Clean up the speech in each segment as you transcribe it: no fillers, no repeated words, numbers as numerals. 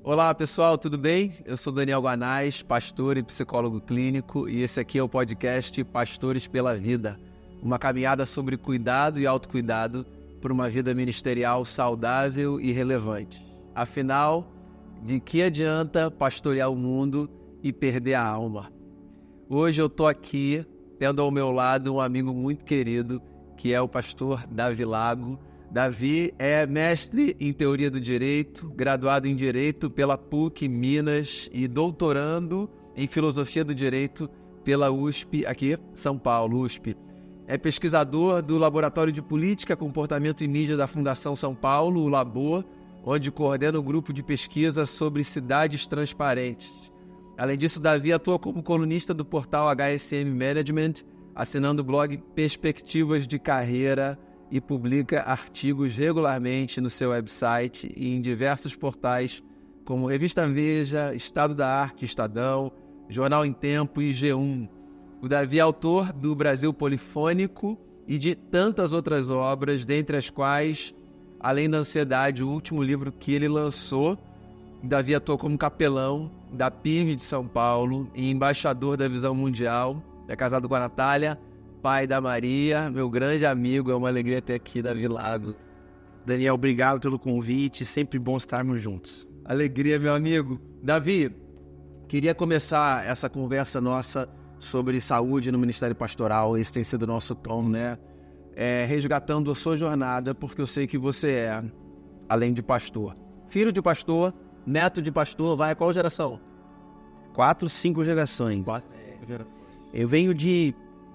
Olá pessoal, tudo bem? Eu sou Daniel Guanais, pastor e psicólogo clínico, e esse aqui é o podcast Pastores pela Vida, uma caminhada sobre cuidado e autocuidado por uma vida ministerial saudável e relevante. Afinal, de que adianta pastorear o mundo e perder a alma? Hoje eu estou aqui tendo ao meu lado um amigo muito querido, que é o pastor Davi Lago. Davi é mestre em Teoria do Direito, graduado em Direito pela PUC Minas e doutorando em Filosofia do Direito pela USP, aqui, São Paulo, USP. É pesquisador do Laboratório de Política, Comportamento e Mídia da Fundação São Paulo, o Labor, onde coordena um grupo de pesquisa sobre cidades transparentes. Além disso, Davi atua como colunista do portal HSM Management, assinando o blog Perspectivas de Carreira, e publica artigos regularmente no seu website e em diversos portais, como Revista Veja, Estado da Arte, Estadão, Jornal em Tempo e G1. O Davi é autor do Brasil Polifônico e de tantas outras obras, dentre as quais, Além da Ansiedade, o último livro que ele lançou. Davi atuou como capelão da PIB de São Paulo e embaixador da Visão Mundial. É casado com a Natália, pai da Maria, meu grande amigo. É uma alegria ter aqui Davi Lago. Daniel, obrigado pelo convite, sempre bom estarmos juntos. Alegria, meu amigo. Davi, queria começar essa conversa nossa sobre saúde no Ministério Pastoral. Esse tem sido o nosso tom, né? Resgatando a sua jornada, porque eu sei que você é, além de pastor, filho de pastor, neto de pastor, vai a qual geração? 4, 5 gerações. 4, 5 gerações. Eu venho de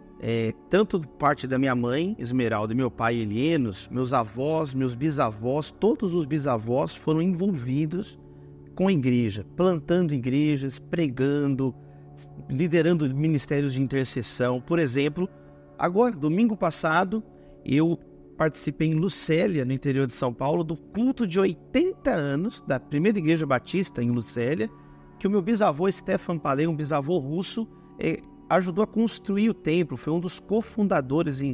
tanto parte da minha mãe, Esmeralda, e meu pai, Helienos, meus avós, meus bisavós, todos os bisavós foram envolvidos com a igreja, plantando igrejas, pregando, liderando ministérios de intercessão. Por exemplo, agora, domingo passado, eu participei em Lucélia, no interior de São Paulo, do culto de 80 anos da primeira igreja batista em Lucélia, que o meu bisavô, Stefan Paley, um bisavô russo, ajudou a construir o templo, foi um dos cofundadores em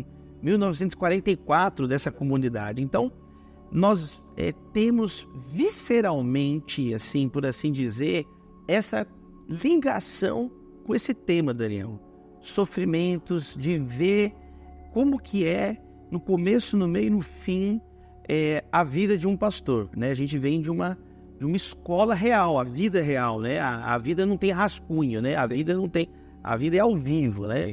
1944 dessa comunidade. Então, nós temos visceralmente, assim, por assim dizer, essa ligação com esse tema, Daniel. Sofrimentos, de ver como que é, no começo, no meio e no fim, a vida de um pastor, né? A gente vem de uma escola real, a vida real, né? A vida não tem rascunho, né? A vida é ao vivo, né?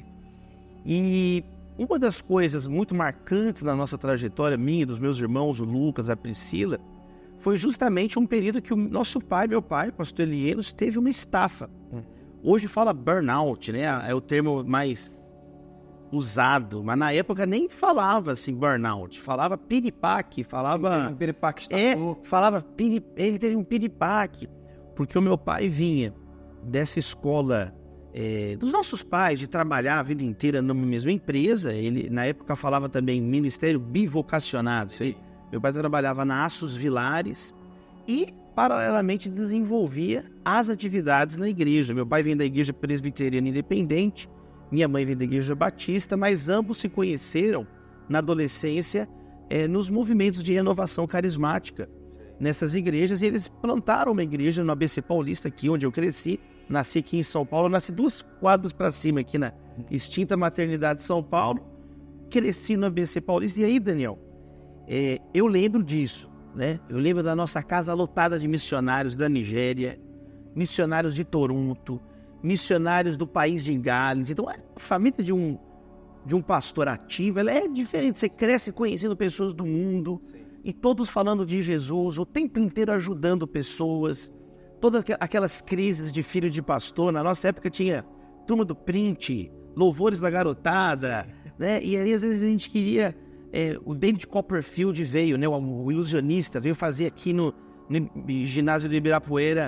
E uma das coisas muito marcantes na nossa trajetória, minha e dos meus irmãos, o Lucas, a Priscila, foi justamente um período que o nosso pai, meu pai, pastor Helienos, teve uma estafa. Hoje fala burnout, né? É o termo mais usado, mas na época nem falava assim burnout, falava piripaque, falava... Um piripaque ele teve um piripaque, porque o meu pai vinha dessa escola... dos nossos pais, de trabalhar a vida inteira numa mesma empresa. Ele, na época, falava também ministério bivocacionado. Meu pai trabalhava na Aços Vilares e, paralelamente, desenvolvia as atividades na igreja. Meu pai vem da Igreja Presbiteriana Independente, minha mãe vem da Igreja Batista, mas ambos se conheceram na adolescência nos movimentos de renovação carismática nessas igrejas, e eles plantaram uma igreja no ABC Paulista, aqui onde eu cresci. Nasci aqui em São Paulo, nasci 2 quadras para cima aqui na extinta maternidade de São Paulo, cresci no ABC Paulista. E aí, Daniel, eu lembro disso, né? Eu lembro da nossa casa lotada de missionários da Nigéria, missionários de Toronto, missionários do país de Gales. Então, a família de um pastor ativo, ela é diferente. Você cresce conhecendo pessoas do mundo, e todos falando de Jesus, o tempo inteiro ajudando pessoas. Todas aquelas crises de filho de pastor, na nossa época tinha Turma do Print, Louvores da Garotada, né? E aí às vezes a gente queria, o David Copperfield veio, né? O ilusionista, veio fazer aqui no ginásio de Ibirapuera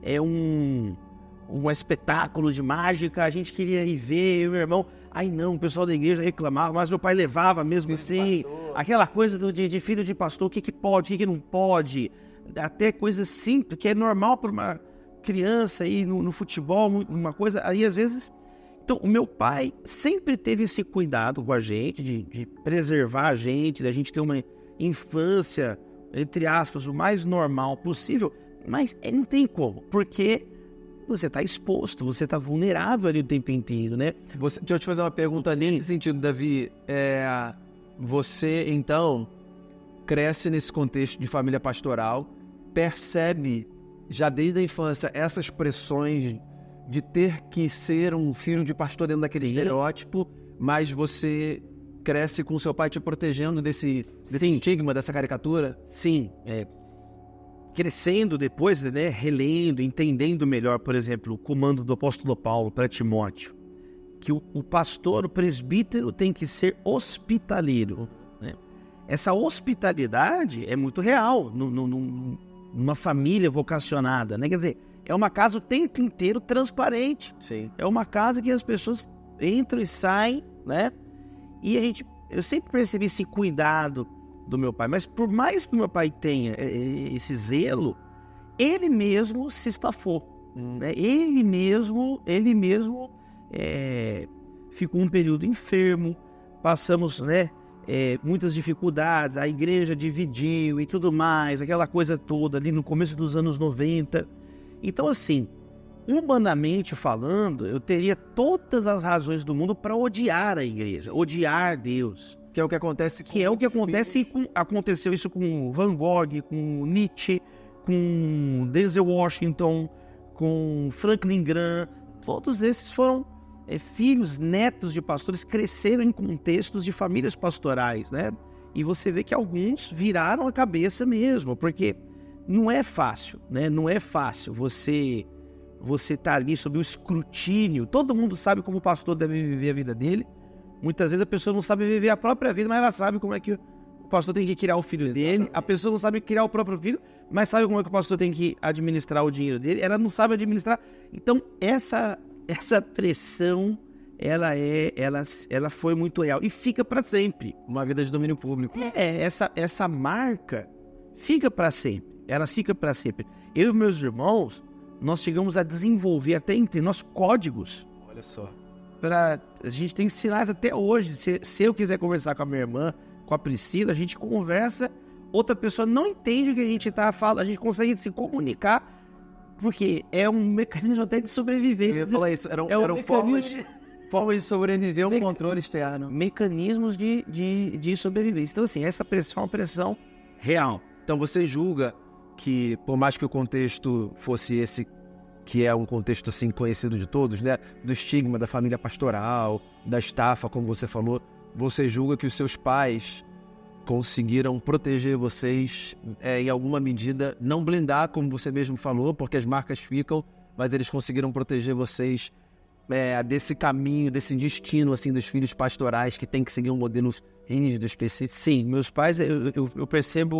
um espetáculo de mágica, a gente queria ir ver, eu e meu irmão, aí não, o pessoal da igreja reclamava, mas meu pai levava mesmo assim, aquela coisa de filho de pastor, o que pode, o que não pode... Até coisas simples, que é normal para uma criança aí no futebol, uma coisa, aí às vezes... Então, o meu pai sempre teve esse cuidado com a gente, de preservar a gente, da gente ter uma infância, entre aspas, o mais normal possível, Mas não tem como, porque você está exposto, você está vulnerável ali o tempo inteiro, né? Deixa eu te fazer uma pergunta nesse sentido, Davi. Você, então, cresce nesse contexto de família pastoral, percebe já desde a infância essas pressões de ter que ser um filho de pastor dentro daquele estereótipo, mas você cresce com seu pai te protegendo desse estigma, dessa caricatura? Sim, crescendo depois, né, relendo, entendendo melhor, por exemplo, o comando do apóstolo Paulo para Timóteo, que o pastor, o presbítero tem que ser hospitaleiro, né? Essa hospitalidade é muito real numa família vocacionada, né? Quer dizer, é uma casa o tempo inteiro transparente. Sim. É uma casa que as pessoas entram e saem, né? E eu sempre percebi esse cuidado do meu pai, mas por mais que o meu pai tenha esse zelo, ele mesmo se estafou, né? Ele mesmo ficou um período enfermo, passamos, né, muitas dificuldades, a igreja dividiu e tudo mais, aquela coisa toda ali no começo dos anos 90. Então, assim, humanamente falando, eu teria todas as razões do mundo para odiar a igreja, odiar Deus. Que é o que acontece Aconteceu isso com Van Gogh, com Nietzsche, com Denzel Washington, com Franklin Graham. Todos esses foram filhos, netos de pastores, cresceram em contextos de famílias pastorais, né? E você vê que alguns viraram a cabeça mesmo, porque não é fácil, né? Não é fácil você tá ali sob o escrutínio. Todo mundo sabe como o pastor deve viver a vida dele. Muitas vezes a pessoa não sabe viver a própria vida, mas ela sabe como é que o pastor tem que criar o filho dele. A pessoa não sabe criar o próprio filho, mas sabe como é que o pastor tem que administrar o dinheiro dele. Ela não sabe administrar. Então, essa pressão, ela foi muito real e fica para sempre. Uma vida de domínio público. Essa marca fica para sempre. Ela fica para sempre. Eu e meus irmãos, nós chegamos a desenvolver até entre nós códigos. Olha só. A gente tem sinais até hoje. Se eu quiser conversar com a minha irmã, com a Priscila, a gente conversa, outra pessoa não entende o que a gente está falando, a gente consegue se comunicar, porque é um mecanismo até de sobrevivência. Eu ia falar isso, eram formas de sobreviver um controle externo. Mecanismos de sobrevivência. Então, assim, essa pressão é uma pressão real. Então, você julga que, por mais que o contexto fosse esse, que é um contexto assim conhecido de todos, né, do estigma da família pastoral, da estafa, como você falou, você julga que os seus pais conseguiram proteger vocês em alguma medida, não blindar, como você mesmo falou, porque as marcas ficam, mas eles conseguiram proteger vocês desse caminho, desse destino assim dos filhos pastorais que tem que seguir um modelo rígido, específico. Sim, meus pais, eu percebo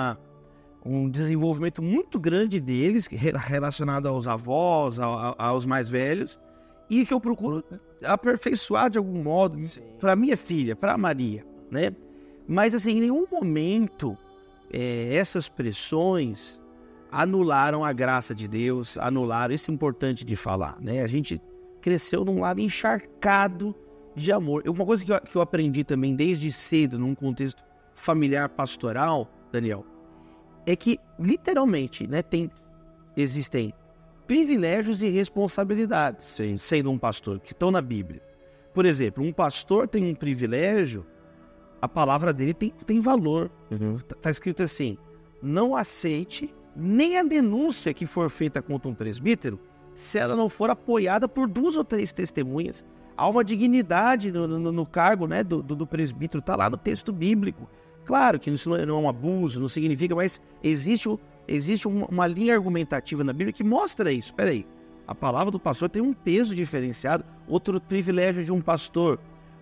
um desenvolvimento muito grande deles relacionado aos avós, aos mais velhos, e que eu procuro aperfeiçoar de algum modo para minha filha, para a Maria, né? Mas assim, em nenhum momento essas pressões anularam a graça de Deus, anularam, isso é importante de falar, né? A gente cresceu num lado encharcado de amor. Uma coisa que eu aprendi também desde cedo, num contexto familiar pastoral, Daniel, é que, literalmente, né, existem privilégios e responsabilidades sendo um pastor, que estão na Bíblia. Por exemplo, um pastor tem um privilégio, a palavra dele tem valor. Está escrito assim: não aceite nem a denúncia que for feita contra um presbítero, se ela não for apoiada por 2 ou 3 testemunhas. Há uma dignidade no cargo, né, do presbítero, está lá no texto bíblico. Claro que isso não é um abuso, não significa, mas existe uma linha argumentativa na Bíblia que mostra isso. Espera aí, a palavra do pastor tem um peso diferenciado. Outro privilégio de um pastor,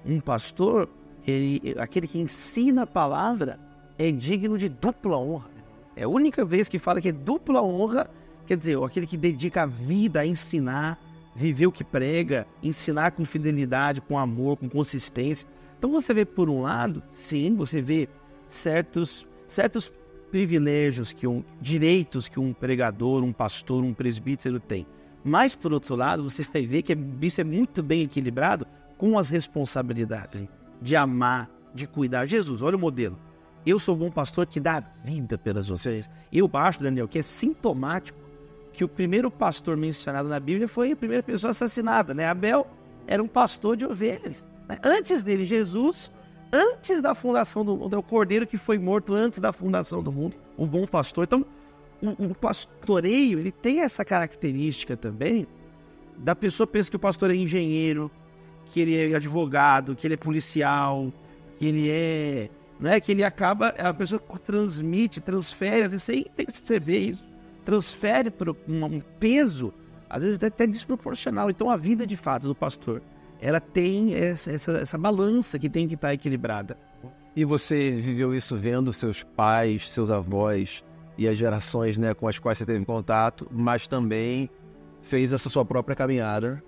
aquele que ensina a palavra, é digno de dupla honra. É a única vez que fala que é dupla honra, quer dizer, aquele que dedica a vida a ensinar, viver o que prega, ensinar com fidelidade, com amor, com consistência. Então você vê, por um lado, sim, você vê certos privilégios, direitos que um pregador, um pastor, um presbítero tem. Mas, por outro lado, você vai ver que isso é muito bem equilibrado com as responsabilidades de amar, de cuidar. Jesus, olha o modelo. eu sou um bom pastor que dá vida pelas outras. Eu acho, Daniel, que é sintomático que o primeiro pastor mencionado na Bíblia foi a primeira pessoa assassinada, né? Abel era um pastor de ovelhas. Né? Antes dele, Jesus, antes da fundação do mundo, é o cordeiro que foi morto antes da fundação do mundo, um bom pastor. Então, o pastoreio, ele tem essa característica também da pessoa pensa que o pastor é engenheiro, que ele é advogado, que ele é policial, que ele é... Né, que ele acaba, a pessoa transmite, transfere, às vezes sem perceber isso, transfere para um peso, às vezes até desproporcional. Então a vida de fato do pastor, ela tem essa balança que tem que estar equilibrada. E você viveu isso vendo seus pais, seus avós e as gerações, né, com as quais você teve contato, mas também fez essa sua própria caminhada,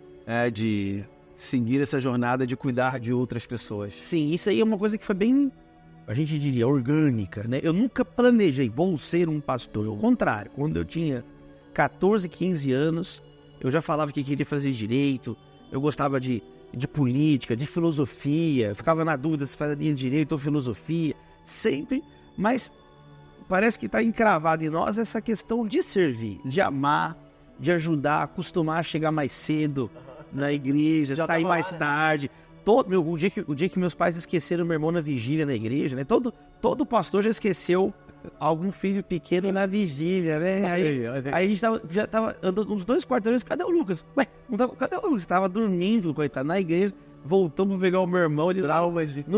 de seguir essa jornada de cuidar de outras pessoas. Sim, isso aí é uma coisa que foi bem, a gente diria, orgânica, né? Eu nunca planejei, vou ser um pastor. Ao contrário, quando eu tinha 14, 15 anos, eu já falava que queria fazer direito, eu gostava de política, de filosofia, eu ficava na dúvida se fazia direito ou filosofia, sempre, mas parece que está encravado em nós essa questão de servir, de amar, de ajudar, acostumar a chegar mais cedo na igreja, sair mais tarde. O dia que meus pais esqueceram meu irmão na vigília na igreja, né? Todo pastor já esqueceu algum filho pequeno na vigília, né? Aí a gente já tava andando uns 2 quarteirões, cadê o Lucas? Ué, cadê o Lucas? Tava dormindo, coitado, na igreja. Voltamos pra pegar o meu irmão, ele lá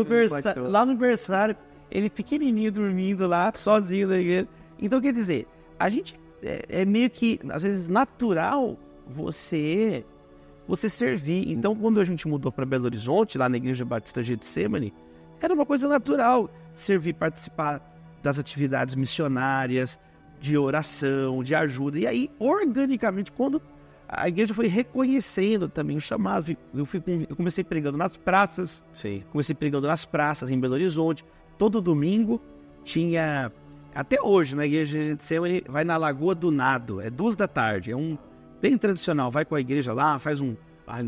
no berçário, ele pequenininho dormindo lá, sozinho na igreja. Então, quer dizer, a gente é meio que, às vezes, natural você servir. Então, quando a gente mudou para Belo Horizonte, lá na Igreja Batista Getsemane, era uma coisa natural servir, participar das atividades missionárias, de oração, de ajuda. E aí, organicamente, quando a igreja foi reconhecendo também o chamado, eu comecei pregando nas praças. Sim. Comecei pregando nas praças em Belo Horizonte. Todo domingo tinha, até hoje, na Igreja Getsemane, vai na Lagoa do Nado, é 2 da tarde, é bem tradicional, vai com a igreja lá, faz um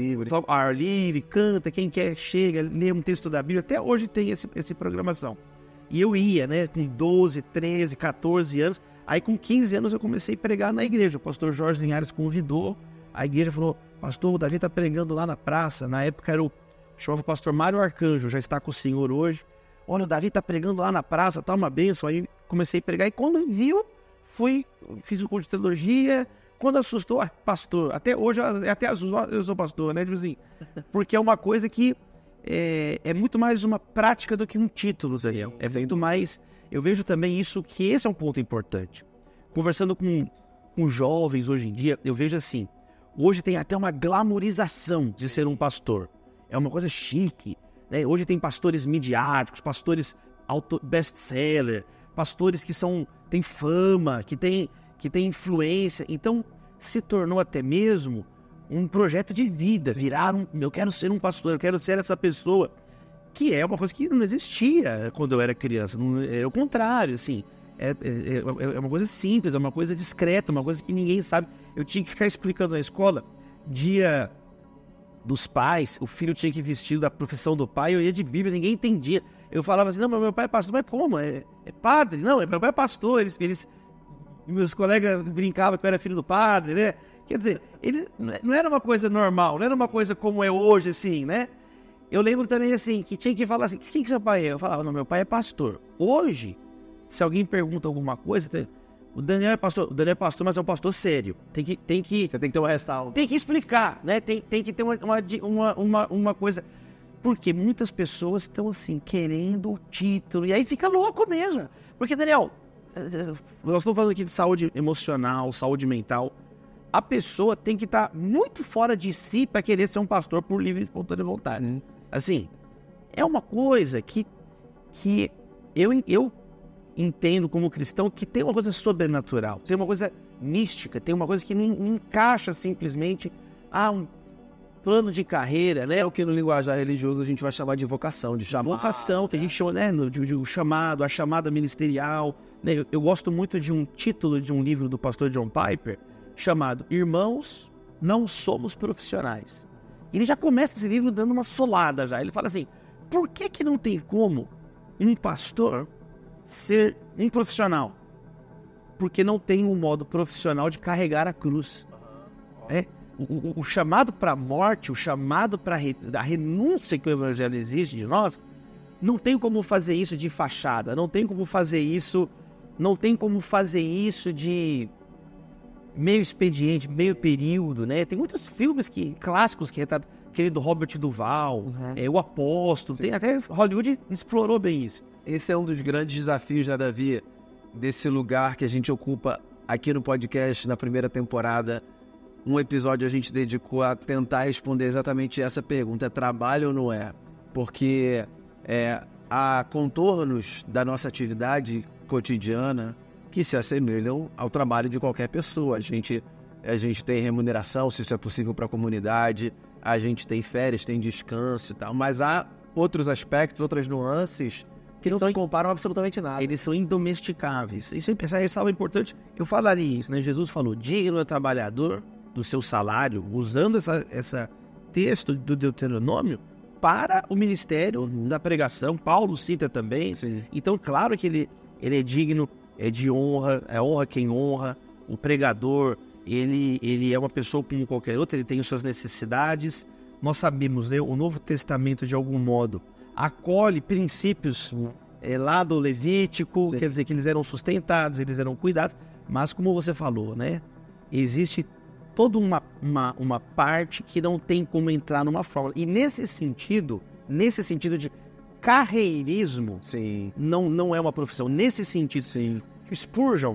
ar livre, canta, quem quer chega, lê um texto da Bíblia, até hoje tem essa programação. E eu ia, né, com 12, 13, 14 anos, aí com 15 anos eu comecei a pregar na igreja, o pastor Jorge Linhares convidou, a igreja falou, pastor, o Davi está pregando lá na praça, na época chamava o pastor Mário Arcanjo, já está com o senhor hoje, olha, o Davi está pregando lá na praça, tá uma bênção, aí comecei a pregar, e quando viu, fiz o curso de teologia. Quando assustou, pastor, até hoje, até azul, eu sou pastor, né, tipo assim, porque é uma coisa que é muito mais uma prática do que um título, Daniel. É muito mais, eu vejo também isso, que esse é um ponto importante. Conversando com jovens hoje em dia, eu vejo assim, hoje tem até uma glamorização de ser um pastor. É uma coisa chique, né? Hoje tem pastores midiáticos, pastores best-seller, pastores que têm fama, que têm influência, então se tornou até mesmo um projeto de vida, eu quero ser um pastor, eu quero ser essa pessoa, que é uma coisa que não existia quando eu era criança, era o contrário, assim, é uma coisa simples, é uma coisa discreta, uma coisa que ninguém sabe. Eu tinha que ficar explicando na escola, dia dos pais, o filho tinha que vestir da profissão do pai, eu ia de Bíblia, ninguém entendia, eu falava assim, não, mas meu pai é pastor, mas como? É padre? Não, meu pai é pastor, meus colegas brincavam que eu era filho do padre, né? Quer dizer, ele não era uma coisa normal, não era uma coisa como é hoje, assim, né? Eu lembro também, assim, que tinha que falar assim, quem que seu pai é? Eu falava, não, meu pai é pastor. Hoje, se alguém pergunta alguma coisa, o Daniel é pastor, mas é um pastor sério. Você tem que ter uma ressalva. Tem que explicar, né? Tem que ter uma coisa. Porque muitas pessoas estão, assim, querendo o título, e aí fica louco mesmo. Porque, Daniel, nós estamos falando aqui de saúde emocional, saúde mental. A pessoa tem que estar muito fora de si para querer ser um pastor por livre e espontânea vontade. Assim, é uma coisa que eu entendo como cristão que tem uma coisa sobrenatural, tem uma coisa mística, tem uma coisa que não encaixa simplesmente um plano de carreira, né? O que no linguajar religioso a gente vai chamar de vocação, vocação, que a gente chama, né, de chamado, a chamada ministerial. Né? Eu gosto muito de um título de um livro do pastor John Piper, chamado Irmãos, Não Somos Profissionais. Ele já começa esse livro dando uma solada já. Ele fala assim, por que não tem como um pastor ser um profissional, porque não tem um modo profissional de carregar a cruz. O chamado para a morte, o chamado para a renúncia que o evangelho exige de nós, não tem como fazer isso de fachada, não tem como fazer isso de meio expediente, meio período, né? Tem muitos filmes clássicos que retratam, aquele do Robert Duvall, O Apóstolo, tem, até Hollywood explorou bem isso. Esse é um dos grandes desafios, né, Davi, desse lugar que a gente ocupa aqui no podcast na primeira temporada. Um episódio a gente dedicou a tentar responder exatamente essa pergunta: é trabalho ou não é? Porque há contornos da nossa atividade cotidiana que se assemelham ao trabalho de qualquer pessoa. A gente tem remuneração, se isso é possível para a comunidade, a gente tem férias, tem descanso e tal, mas há outros aspectos, outras nuances que não se comparam absolutamente nada. Eles são indomesticáveis. Isso é algo importante. Eu falaria isso, né? Jesus falou: digno é o trabalhador do seu salário, usando essa texto do Deuteronômio para o ministério da pregação. Paulo cita também. Sim. Então, claro que ele é digno, é de honra, honra quem honra. O pregador, ele é uma pessoa como qualquer outra, ele tem suas necessidades. Nós sabemos, né, o Novo Testamento, de algum modo, acolhe princípios lá do Levítico, quer dizer que eles eram sustentados, eles eram cuidados, mas como você falou, né, existe toda uma parte que não tem como entrar numa fórmula. E nesse sentido de carreirismo, sim, não é uma profissão. Nesse sentido, sim, Spurgeon,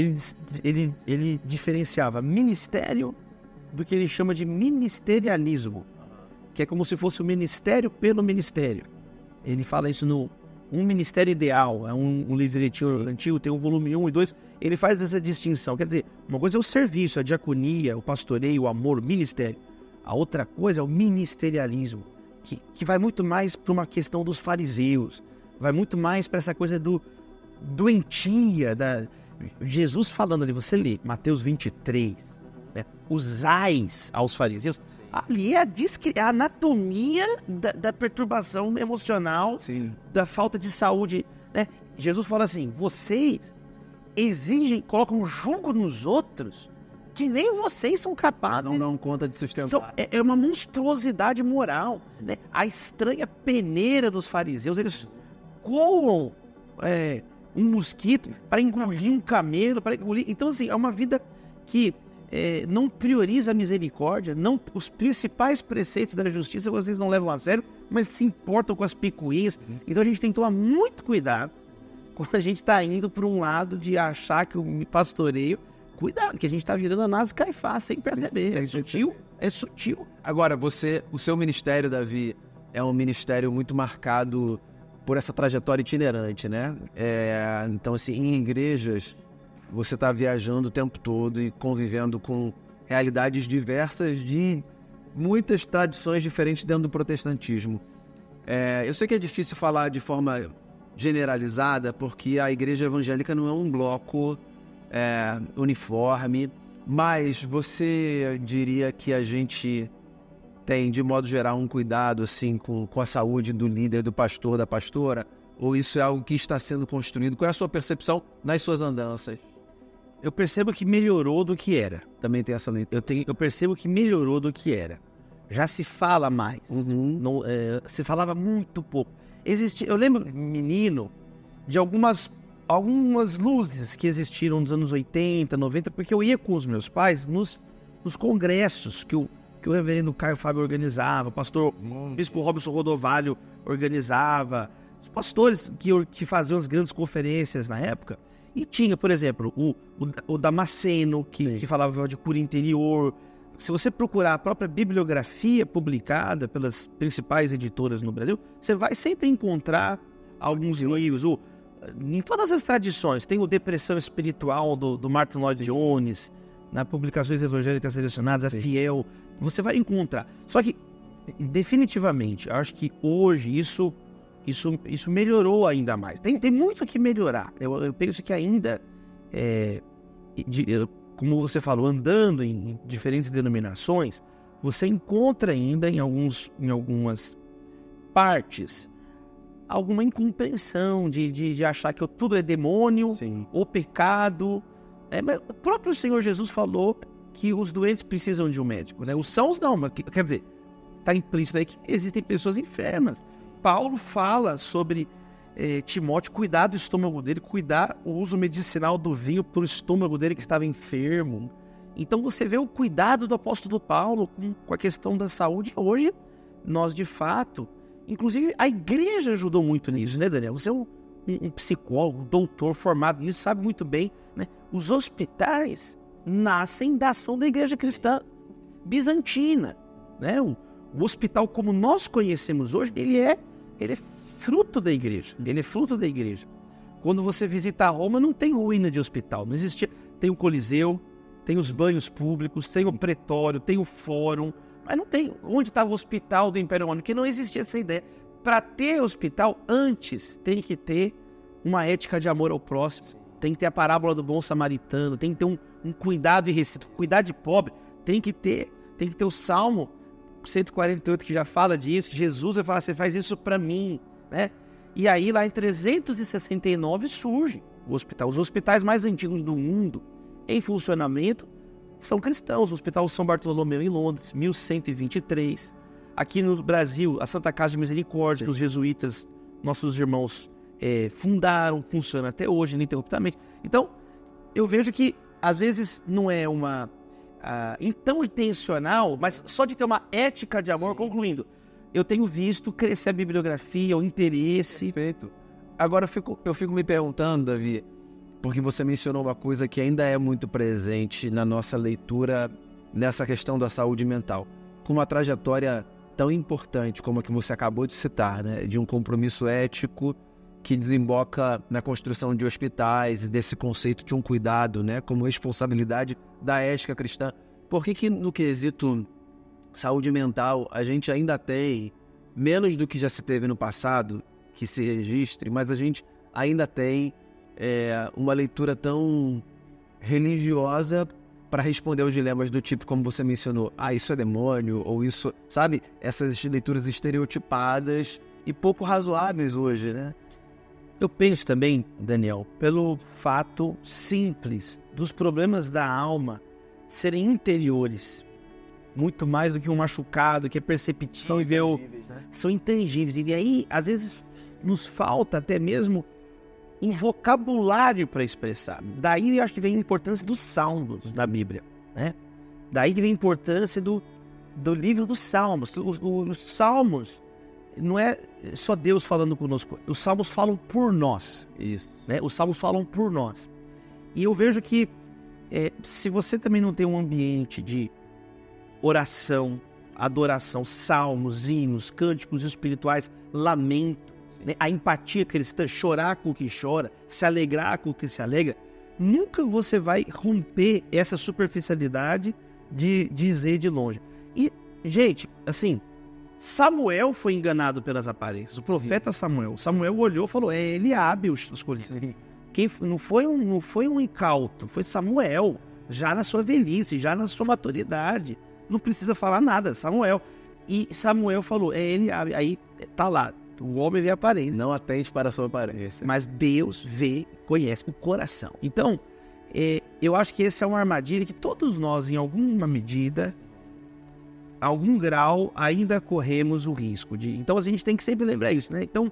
ele diferenciava ministério do que ele chama de ministerialismo, que é como se fosse o ministério pelo ministério. Ele fala isso no Um Ministério Ideal, é um livretinho antigo, tem o volume 1 e 2, ele faz essa distinção. Quer dizer, uma coisa é o serviço, a diaconia, o pastoreio, o amor, o ministério. A outra coisa é o ministerialismo, que vai muito mais para uma questão dos fariseus, vai muito mais para essa coisa doentia, Jesus falando ali, você lê Mateus 23, né, os ais aos fariseus, ali é a anatomia da perturbação emocional, sim, da falta de saúde, né? Jesus fala assim: vocês colocam um jugo nos outros que nem vocês são capazes. Não dão conta de sustentar. É uma monstruosidade moral, né? A estranha peneira dos fariseus, eles coam um mosquito para engolir um camelo, Então, assim, é uma vida que não prioriza a misericórdia, os principais preceitos da justiça vocês não levam a sério, mas se importam com as picuinhas. Então a gente tem que tomar muito cuidado quando a gente está indo para um lado de achar que o pastoreio, cuidado, que a gente está virando Anás e Caifás sem perceber. É sutil. Agora, o seu ministério, Davi, é um ministério muito marcado por essa trajetória itinerante, né? Então, assim, em igrejas, você está viajando o tempo todo e convivendo com realidades diversas de muitas tradições diferentes dentro do protestantismo. Eu sei que é difícil falar de forma generalizada, porque a igreja evangélica não é um bloco uniforme, mas você diria que a gente tem, de modo geral, um cuidado assim, com a saúde do líder, do pastor, da pastora? Ou isso é algo que está sendo construído? Qual é a sua percepção nas suas andanças? Eu percebo que melhorou do que era. Também tem essa leitura. Eu percebo que melhorou do que era. Já se fala mais. Não, se falava muito pouco. Eu lembro, menino, de algumas luzes que existiram nos anos 80, 90, porque eu ia com os meus pais nos congressos que o reverendo Caio Fábio organizava, o pastor bispo Robson Rodovalho organizava, os pastores que faziam as grandes conferências na época. E tinha, por exemplo, o Damasceno, que falava de cura interior. Se você procurar a própria bibliografia publicada pelas principais editoras no Brasil, você vai sempre encontrar alguns livros. Em todas as tradições, tem o Depressão Espiritual do Martin Lloyd Jones, nas publicações evangélicas selecionadas, a Fiel, você vai encontrar. Só que, definitivamente, eu acho que hoje isso melhorou ainda mais. Tem muito que melhorar. Eu penso que ainda, como você falou, andando em diferentes denominações, você encontra ainda em algumas partes alguma incompreensão de achar que tudo é demônio ou pecado. Mas o próprio Senhor Jesus falou que os doentes precisam de um médico, né? Os sãos não, mas quer dizer, está implícito aí que existem pessoas enfermas. Paulo fala sobre Timóteo cuidar do estômago dele, cuidar o uso medicinal do vinho para o estômago dele que estava enfermo. Então você vê o cuidado do apóstolo Paulo com a questão da saúde. Hoje, nós de fato, inclusive a igreja ajudou muito nisso, né, Daniel? Você é um psicólogo, um doutor formado nisso, sabe muito bem, né? Os hospitais nascem da ação da igreja cristã bizantina, né? O hospital como nós conhecemos hoje, ele é fruto da igreja. Ele é fruto da igreja. Quando você visita Roma, não tem ruína de hospital. Não existia. Tem o Coliseu, tem os banhos públicos, tem o pretório, tem o fórum. Mas não tem. Onde estava o hospital do Império Romano? Porque não existia essa ideia. Para ter hospital, antes tem que ter uma ética de amor ao próximo. Tem que ter a parábola do bom samaritano. Tem que ter um cuidado irrestrito. Cuidar de pobre. Tem que ter o Salmo 148 que já fala disso. Jesus vai falar, você faz isso para mim, né? E aí lá em 369 surge o hospital. Os hospitais mais antigos do mundo em funcionamento são cristãos. O Hospital São Bartolomeu em Londres, 1123. Aqui no Brasil, a Santa Casa de Misericórdia, os jesuítas, nossos irmãos, fundaram, funciona até hoje, ininterruptamente. Então, eu vejo que às vezes não é tão intencional, mas só de ter uma ética de amor. Concluindo, eu tenho visto crescer a bibliografia, o interesse. Perfeito. Agora eu fico me perguntando, Davi, porque você mencionou uma coisa que ainda é muito presente na nossa leitura nessa questão da saúde mental. Com uma trajetória tão importante como a que você acabou de citar, né, de um compromisso ético que desemboca na construção de hospitais e desse conceito de um cuidado, né, como responsabilidade da ética cristã. Por que no quesito saúde mental a gente ainda tem, menos do que já se teve no passado, que se registre, mas a gente ainda tem uma leitura tão religiosa para responder aos dilemas do tipo, como você mencionou, isso é demônio, ou isso, sabe? Essas leituras estereotipadas e pouco razoáveis hoje, né? Eu penso também, Daniel, pelo fato simples dos problemas da alma serem interiores, muito mais do que um machucado, que é perceptível, são intangíveis. E aí, às vezes, nos falta até mesmo um vocabulário para expressar. Daí eu acho que vem a importância dos salmos da Bíblia, né? Daí que vem a importância do livro dos salmos. Os salmos não é só Deus falando conosco, os salmos falam por nós. Isso. Né? Os salmos falam por nós. E eu vejo que se você também não tem um ambiente de oração, adoração, salmos, hinos, cânticos espirituais, lamento, né? A empatia cristã, chorar com o que chora, se alegrar com o que se alegra, nunca você vai romper essa superficialidade de dizer de longe. E, gente, assim, Samuel foi enganado pelas aparências. O profeta Samuel olhou e falou, Eliabe os cozinheiros. Quem não foi um incauto, foi Samuel, já na sua velhice, já na sua maturidade. Não precisa falar nada, Samuel. E Samuel falou, Eliabe. Aí tá lá, o homem vê a aparência. Não atende para a sua aparência. Mas Deus vê, conhece o coração. Então, eu acho que essa é uma armadilha que todos nós, em alguma medida, algum grau, ainda corremos o risco de... Então, a gente tem que sempre lembrar isso, né? Então,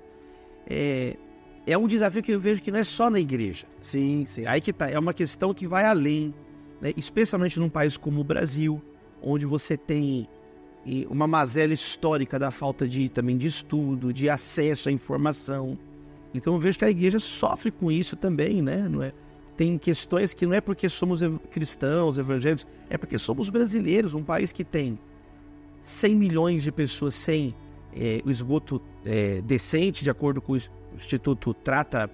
é um desafio que eu vejo que não é só na igreja. Sim. Aí que tá, é uma questão que vai além, né? Especialmente num país como o Brasil, onde você tem uma mazela histórica da falta também de estudo, de acesso à informação. Então eu vejo que a igreja sofre com isso também, né? Tem questões que não é porque somos cristãos, evangélicos, é porque somos brasileiros, um país que tem 100 milhões de pessoas sem o esgoto decente, de acordo com o Instituto Trata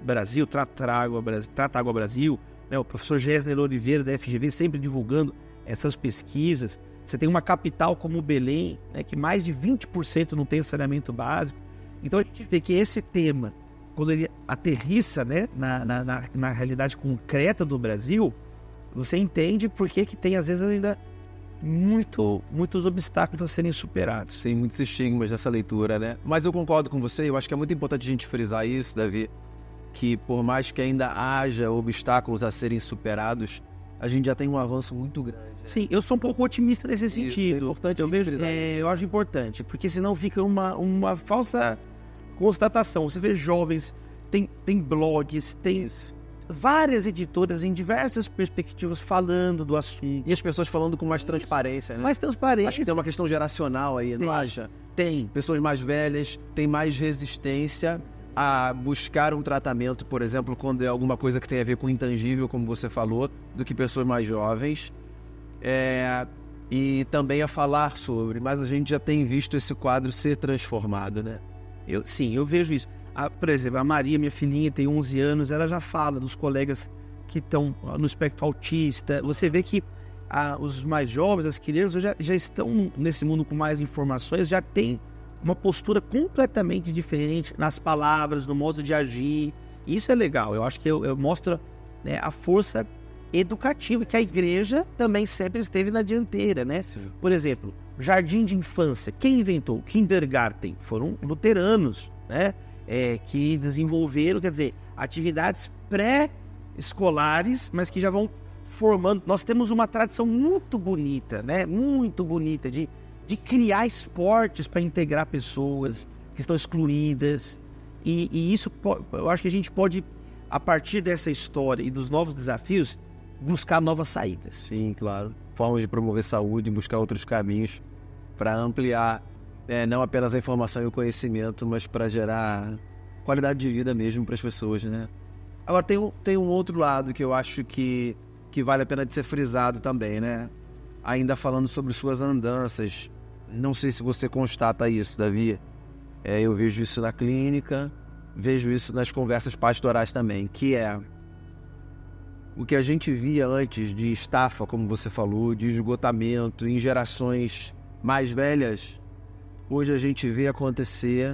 Água Brasil, né? O professor Gessner Oliveira da FGV sempre divulgando essas pesquisas. Você tem uma capital como Belém, né, que mais de 20% não tem saneamento básico. Então a gente vê que esse tema, quando ele aterrissa, né, na realidade concreta do Brasil, você entende por que tem às vezes ainda muitos obstáculos a serem superados. Sim, muitos estigmas dessa leitura, né? Mas eu concordo com você, eu acho que é muito importante a gente frisar isso, Davi, que por mais que ainda haja obstáculos a serem superados, a gente já tem um avanço muito grande. Né? Sim, eu sou um pouco otimista nesse sentido. É importante eu acho importante, porque senão fica uma falsa constatação. Você vê jovens, tem blogs, tem várias editoras em diversas perspectivas falando do assunto. E as pessoas falando com mais transparência, né? Mais transparência. Acho que tem uma questão geracional aí, não acha? Tem. Pessoas mais velhas têm mais resistência a buscar um tratamento, por exemplo, quando é alguma coisa que tem a ver com intangível, como você falou, do que pessoas mais jovens. E também a falar sobre, mas a gente já tem visto esse quadro ser transformado, né? Eu vejo isso. Por exemplo, a Maria, minha filhinha, tem 11 anos, ela já fala dos colegas que estão no espectro autista. Você vê que os mais jovens, as crianças, já estão nesse mundo com mais informações, já tem uma postura completamente diferente nas palavras, no modo de agir. Isso é legal, eu acho que mostra, né, a força educativa, que a igreja também sempre esteve na dianteira, né? Sim. Por exemplo, jardim de infância, quem inventou? O kindergarten, foram luteranos, né? Que desenvolveram, quer dizer, atividades pré-escolares, mas que já vão formando. Nós temos uma tradição muito bonita, né? Muito bonita de criar esportes para integrar pessoas que estão excluídas. E isso, eu acho que a gente pode, a partir dessa história e dos novos desafios, buscar novas saídas. Sim, claro. Formas de promover saúde, buscar outros caminhos para ampliar não apenas a informação e o conhecimento, mas para gerar qualidade de vida mesmo para as pessoas, né? Agora, tem um outro lado que eu acho que vale a pena de ser frisado também, né? Ainda falando sobre suas andanças, não sei se você constata isso, Davi. Eu vejo isso na clínica, vejo isso nas conversas pastorais também, que é o que a gente via antes de estafa, como você falou, de esgotamento em gerações mais velhas. Hoje a gente vê acontecer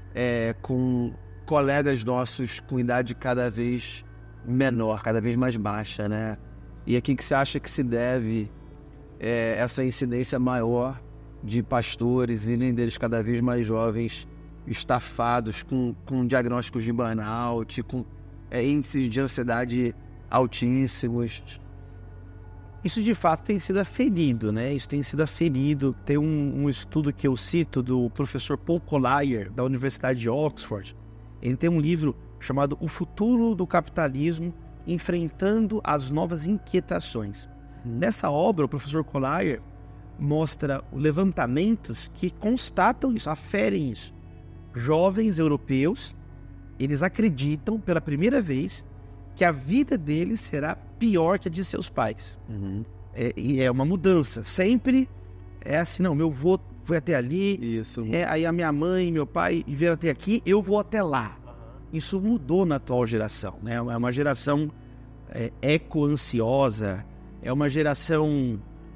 com colegas nossos com idade cada vez menor, cada vez mais baixa, né? E a que você acha que se deve essa incidência maior de pastores e nem deles cada vez mais jovens estafados com diagnósticos de burnout, com índices de ansiedade altíssimos? Isso de fato tem sido aferido, né? Isso tem sido aferido. Tem um estudo que eu cito do professor Paul Collier, da Universidade de Oxford. Ele tem um livro chamado O Futuro do Capitalismo, Enfrentando as Novas Inquietações. Nessa obra, o professor Collier mostra levantamentos que constatam isso, aferem isso. Jovens europeus, eles acreditam pela primeira vez que a vida deles será pior que a de seus pais. E é uma mudança. Sempre é assim, não, meu avô foi até ali, Isso. Aí a minha mãe e meu pai vieram até aqui, eu vou até lá. Isso mudou na atual geração, né? É uma geração eco-ansiosa, é uma geração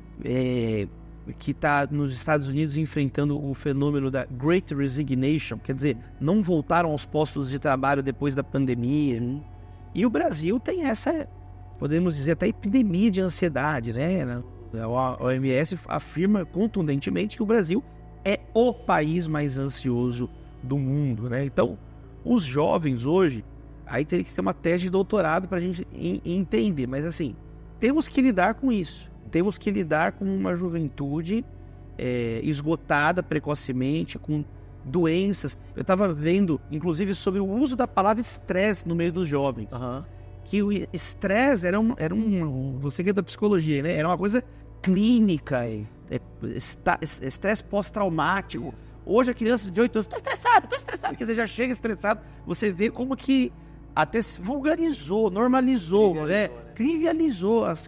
que está nos Estados Unidos enfrentando o fenômeno da Great Resignation, quer dizer, não voltaram aos postos de trabalho depois da pandemia. E o Brasil tem essa, podemos dizer, até epidemia de ansiedade, né? A OMS afirma contundentemente que o Brasil é o país mais ansioso do mundo, né? Então, os jovens hoje, aí teria que ser uma tese de doutorado para a gente entender, mas assim, temos que lidar com isso. Temos que lidar com uma juventude esgotada precocemente, com doenças. Eu estava vendo, inclusive, sobre o uso da palavra estresse no meio dos jovens. Que o estresse era você que é da psicologia, né? Era uma coisa clínica, estresse pós-traumático. Hoje a criança de 8 anos, tô estressado, quer dizer, já chega estressado. Você vê como que até se vulgarizou, normalizou, né? Trivializou as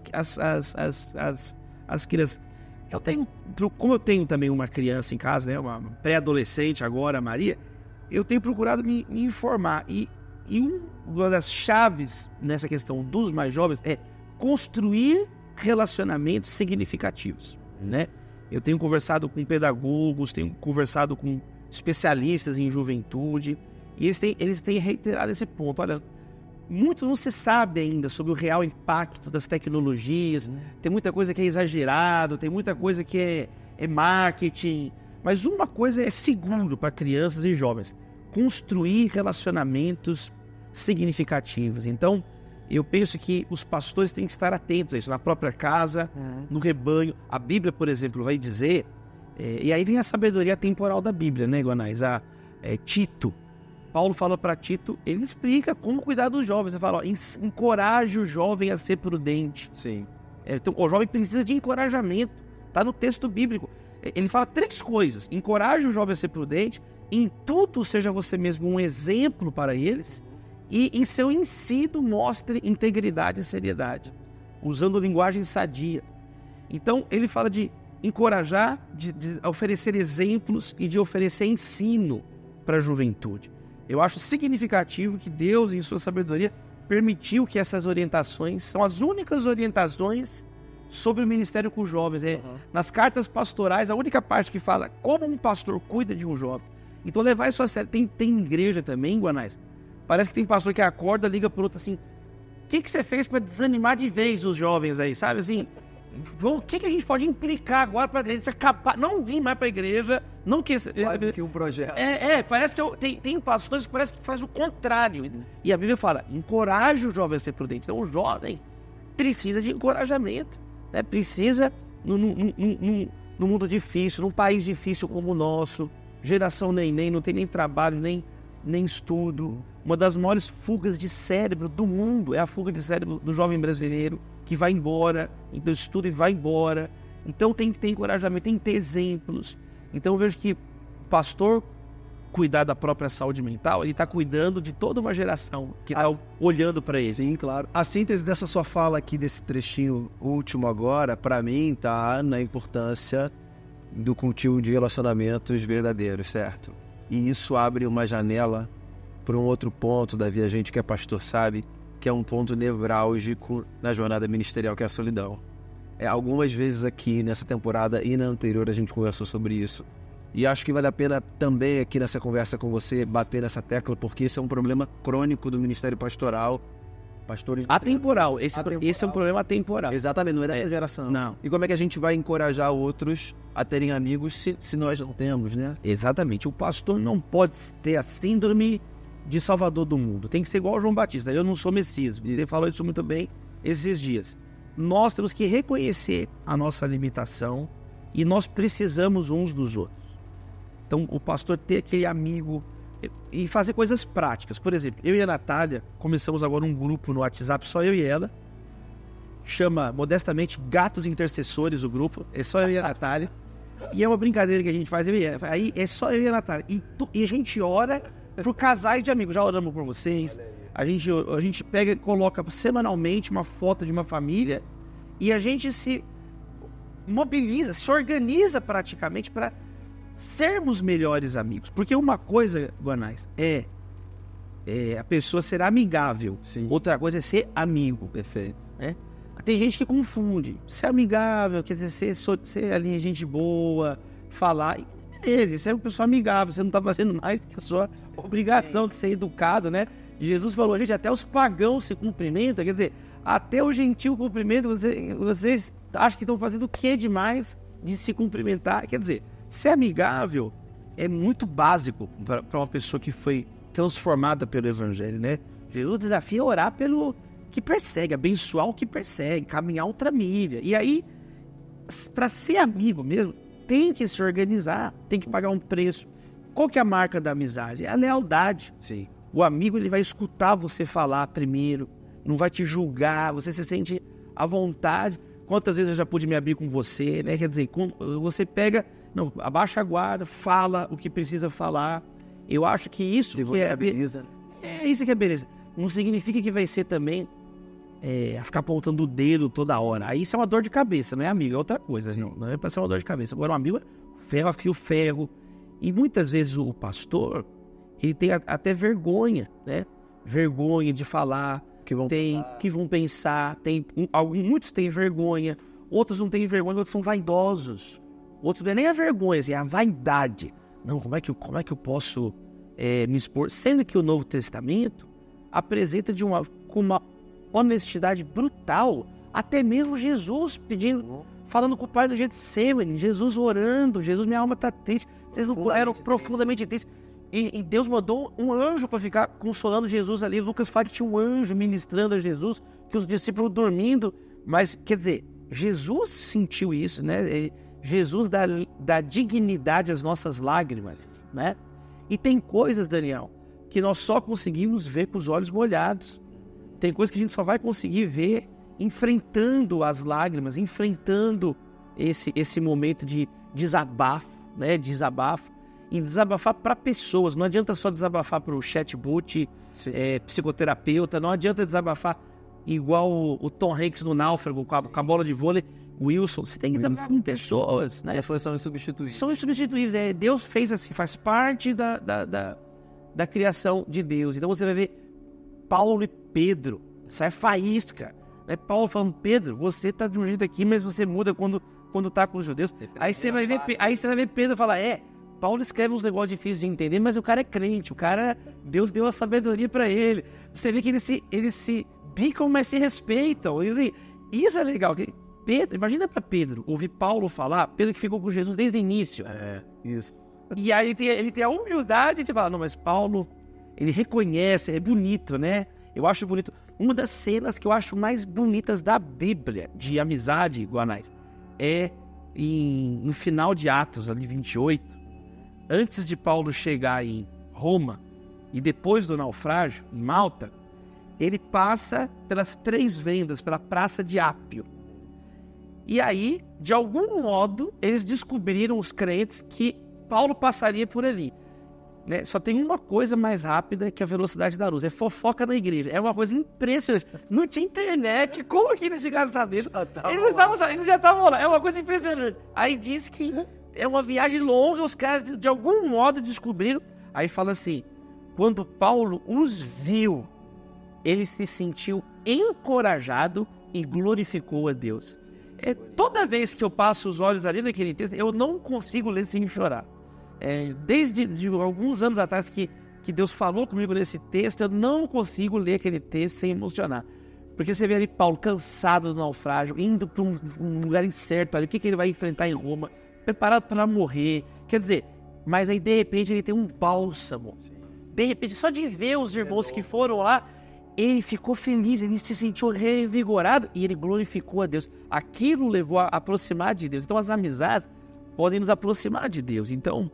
crianças. Como eu tenho também uma criança em casa, né? Uma pré-adolescente agora, a Maria, eu tenho procurado me informar. E uma das chaves nessa questão dos mais jovens é construir relacionamentos significativos, né? Eu tenho conversado com pedagogos, tenho conversado com especialistas em juventude, e eles têm reiterado esse ponto. Olha, muito não se sabe ainda sobre o real impacto das tecnologias. Tem muita coisa que é exagerado, tem muita coisa que é marketing. Mas uma coisa é seguro para crianças e jovens: construir relacionamentos significativos. Então, eu penso que os pastores têm que estar atentos a isso, na própria casa, no rebanho. A Bíblia, por exemplo, vai dizer, e aí vem a sabedoria temporal da Bíblia, né, Guanais? Tito, Paulo fala para Tito, ele explica como cuidar dos jovens. Ele fala, encoraje o jovem a ser prudente. Sim. Então, o jovem precisa de encorajamento, está no texto bíblico. Ele fala 3 coisas: encoraje o jovem a ser prudente, em tudo seja você mesmo um exemplo para eles, e em seu ensino mostre integridade e seriedade, usando linguagem sadia. Então, ele fala de encorajar, de oferecer exemplos e de oferecer ensino para a juventude. Eu acho significativo que Deus, em sua sabedoria, permitiu que essas orientações são as únicas orientações sobre o ministério com os jovens. Nas cartas pastorais, a única parte que fala como um pastor cuida de um jovem. Então, levar isso a sério. Tem igreja também, Guanais. Parece que tem pastor que acorda, liga pro outro assim: o que você fez para desanimar de vez os jovens aí, sabe? Assim, o que a gente pode implicar agora para eles acabar, não vir mais para a igreja, não que... Quase que um projeto. Parece que tem pastores que parece que faz o contrário. E a Bíblia fala, encoraje o jovem a ser prudente. Então, o jovem precisa de encorajamento, né? Precisa, num mundo difícil, num país difícil como o nosso, geração neném, não tem nem trabalho, nem estudo. Uma das maiores fugas de cérebro do mundo é a fuga de cérebro do jovem brasileiro, que vai embora, então estuda e vai embora. Então tem que ter encorajamento, tem que ter exemplos. Então eu vejo que o pastor cuidar da própria saúde mental, ele está cuidando de toda uma geração que está olhando para ele. Sim, claro. A síntese dessa sua fala aqui, desse trechinho último agora, para mim, está na importância do cultivo de relacionamentos verdadeiros, certo? E isso abre uma janela para um outro ponto, Davi, a gente que é pastor sabe, que é um ponto nevrálgico na jornada ministerial, que é a solidão. Algumas vezes aqui nessa temporada e na anterior a gente conversou sobre isso. E acho que vale a pena também aqui nessa conversa com você bater nessa tecla, porque esse é um problema crônico do ministério pastoral. Pastores atemporal. Esse é um problema atemporal. Exatamente, não é dessa geração. Não. E como é que a gente vai encorajar outros a terem amigos se nós não temos, né? Exatamente. O pastor não pode ter a síndrome de Salvador do mundo. Tem que ser igual ao João Batista. Eu não sou Messias. Você falou isso muito bem esses dias. Nós temos que reconhecer a nossa limitação e nós precisamos uns dos outros. Então, o pastor ter aquele amigo e fazer coisas práticas. Por exemplo, eu e a Natália começamos agora um grupo no WhatsApp, só eu e ela. Chama, modestamente, Gatos Intercessores o grupo. É só eu e a Natália. E é uma brincadeira que a gente faz, eu e ela. Aí é só eu e a Natália. E a gente ora por casais de amigos. Já oramos por vocês. A gente pega e coloca semanalmente uma foto de uma família e a gente se mobiliza, se organiza praticamente para sermos melhores amigos. Porque uma coisa, Guanais, é a pessoa ser amigável. Sim. Outra coisa é ser amigo. Perfeito. Né? Tem gente que confunde. Ser amigável quer dizer ser ali gente boa, falar. Você é uma pessoa amigável, você não está fazendo mais que a sua obrigação de ser educado, né? Jesus falou, gente, até os pagãos se cumprimentam, quer dizer, até o gentil cumprimento, vocês acham que estão fazendo o que é demais de se cumprimentar? Quer dizer, ser amigável é muito básico para uma pessoa que foi transformada pelo Evangelho, né? Jesus desafia a orar pelo que persegue, abençoar o que persegue, caminhar outra milha. E aí, para ser amigo mesmo, tem que se organizar, tem que pagar um preço. Qual que é a marca da amizade? É a lealdade. Sim. O amigo, ele vai escutar você falar primeiro, não vai te julgar, você se sente à vontade. Quantas vezes eu já pude me abrir com você, né? Quer dizer, você pega, não, abaixa a guarda, fala o que precisa falar. Eu acho que isso que é beleza. Isso que é beleza. Não significa que vai ser também ficar apontando o dedo toda hora. Aí isso é uma dor de cabeça, não é amigo? É outra coisa, não é para ser uma dor de cabeça. Agora, um amigo é ferro a fio ferro. E muitas vezes o pastor, ele tem até vergonha, né? Vergonha de falar, que vão pensar. Muitos têm vergonha, outros não têm vergonha, outros são vaidosos. Outros não é nem a vergonha, é a vaidade. Não, como é que eu posso me expor? Sendo que o Novo Testamento apresenta de uma com uma honestidade brutal, até mesmo Jesus pedindo, falando com o Pai no Getsêmani, Jesus orando, Jesus, minha alma está triste, vocês não eram profundamente tristes. E Deus mandou um anjo para ficar consolando Jesus ali. Lucas fala que tinha um anjo ministrando a Jesus, que os discípulos dormindo, mas, quer dizer, Jesus sentiu isso, né? Jesus dá dignidade às nossas lágrimas, né? E tem coisas, Daniel, que nós só conseguimos ver com os olhos molhados. Tem coisas que a gente só vai conseguir ver enfrentando as lágrimas, enfrentando esse momento de desabafo, né? Desabafo. E desabafar para pessoas. Não adianta só desabafar para o chatbot, psicoterapeuta. Não adianta desabafar igual o Tom Hanks no Náufrago, com a bola de vôlei, Wilson. Você tem que desabafar com pessoas, né? As são insubstituíveis. São insubstituíveis. Deus fez assim, faz parte da criação de Deus. Então você vai ver Paulo e Pedro. Isso é faísca. Né? Paulo falando, Pedro, você está de um jeito aqui, mas você muda quando está com os judeus. Aí você vai ver Pedro falar, Paulo escreve uns negócios difíceis de entender, mas o cara é crente, Deus deu a sabedoria para ele. Você vê que eles se bicam, mas se respeitam. Isso é legal. Pedro, imagina para Pedro ouvir Paulo falar, Pedro que ficou com Jesus desde o início. Isso. E aí ele tem a humildade de falar, não, mas Paulo, ele reconhece, é bonito, né? Eu acho bonito. Uma das cenas que eu acho mais bonitas da Bíblia, de amizade, Guanais, é no final de Atos, ali 28, antes de Paulo chegar em Roma e depois do naufrágio, em Malta, ele passa pelas 3 vendas, pela Praça de Ápio. E aí, de algum modo, eles descobriram, os crentes, que Paulo passaria por ali. Né? Só tem uma coisa mais rápida que a velocidade da luz, é fofoca na igreja. É uma coisa impressionante. Não tinha internet, como que eles ficaram sabendo? Eles já estavam lá, é uma coisa impressionante. Aí diz que é uma viagem longa, os caras de algum modo descobriram. Aí fala assim, quando Paulo os viu, ele se sentiu encorajado e glorificou a Deus. Toda vez que eu passo os olhos ali naquele texto, eu não consigo ler sem chorar. Desde alguns anos atrás que Deus falou comigo nesse texto, eu não consigo ler aquele texto sem emocionar. Porque você vê ali Paulo cansado do naufrágio, indo para um lugar incerto ali, o que ele vai enfrentar em Roma, preparado para morrer. Quer dizer, mas aí de repente ele tem um bálsamo. Sim. De repente, só de ver os irmãos que foram lá, ele ficou feliz, ele se sentiu revigorado e ele glorificou a Deus. Aquilo levou a aproximar de Deus. Então as amizades podem nos aproximar de Deus. Então,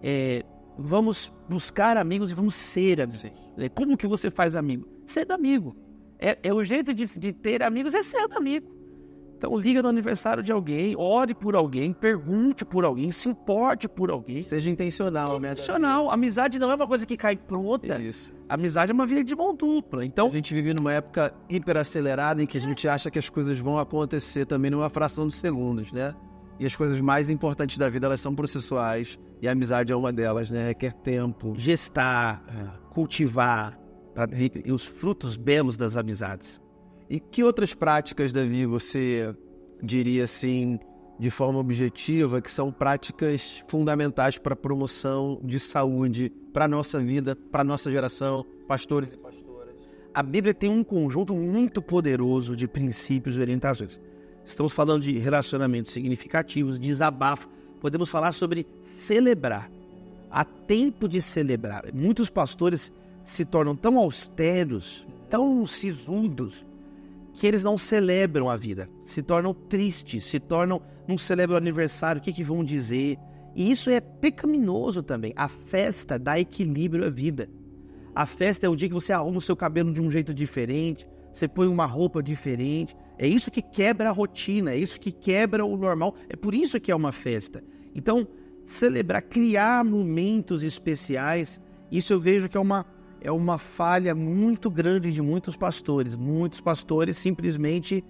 vamos buscar amigos e vamos ser amigos. Como que você faz amigo? Sendo amigo. O jeito de ter amigos é sendo amigo. Então liga no aniversário de alguém, ore por alguém, pergunte por alguém, se importe por alguém. Seja intencional. Intencional. Amizade não é uma coisa que cai pronta. Isso. Amizade é uma via de mão dupla. Então, a gente vive numa época hiperacelerada em que a gente acha que as coisas vão acontecer também numa fração de segundos, né? E as coisas mais importantes da vida, elas são processuais. E a amizade é uma delas, né? Requer tempo. Gestar, cultivar, para ver os frutos belos das amizades. E que outras práticas, Davi, você diria assim, de forma objetiva, que são práticas fundamentais para a promoção de saúde, para a nossa vida, para a nossa geração, pastores e pastoras? A Bíblia tem um conjunto muito poderoso de princípios e orientações. Estamos falando de relacionamentos significativos, desabafo. Podemos falar sobre celebrar. Há tempo de celebrar. Muitos pastores se tornam tão austeros, tão sisudos, que eles não celebram a vida, se tornam tristes, não celebram o aniversário, o que vão dizer. E isso é pecaminoso também. A festa dá equilíbrio à vida. A festa é o dia que você arruma o seu cabelo de um jeito diferente, você põe uma roupa diferente. É isso que quebra a rotina, é isso que quebra o normal. É por isso que é uma festa. Então, celebrar, criar momentos especiais, isso eu vejo que é uma falha muito grande de muitos pastores. Muitos pastores simplesmente...